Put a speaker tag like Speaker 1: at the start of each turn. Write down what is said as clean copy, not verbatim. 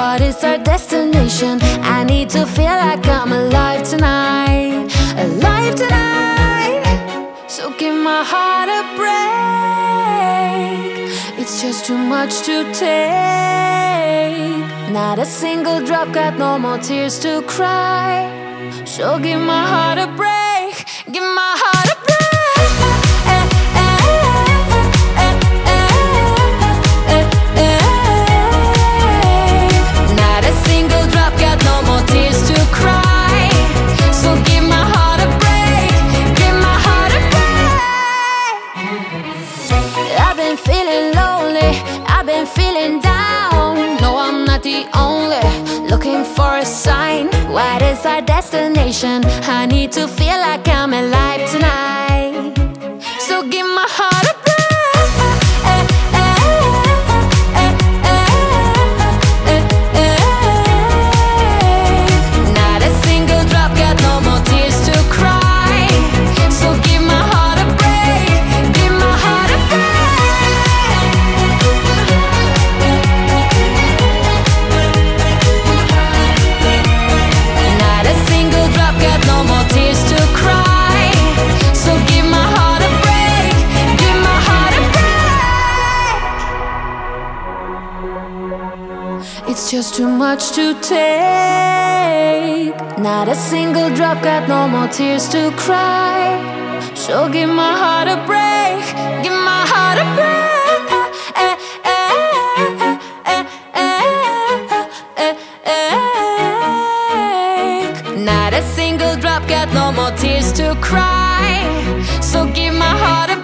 Speaker 1: What is our destination? I need to feel like I'm alive tonight. Alive tonight. So give my heart a break. It's just too much to take. Not a single drop, got no more tears to cry. So give my heart a break. Give my heart a break. Not a single drop, got no more tears to cry. So give my heart a break. Give my heart a break. I've been feeling lonely, I've been feeling down. No, I'm not the only, looking for a sign. What is our destination? I need to feel like I'm alive tonight. So give my heart a break. Not a single drop, got no more tears to cry. So give my heart a break. Give my heart a break. Not a single drop, got no more tears to cry. So give my heart a break. Give my heart a break. It's just too much to take. Not a single drop, got no more tears to cry. So give my heart a break. Give my heart a break. Not a single drop, got no more tears to cry. So give my heart a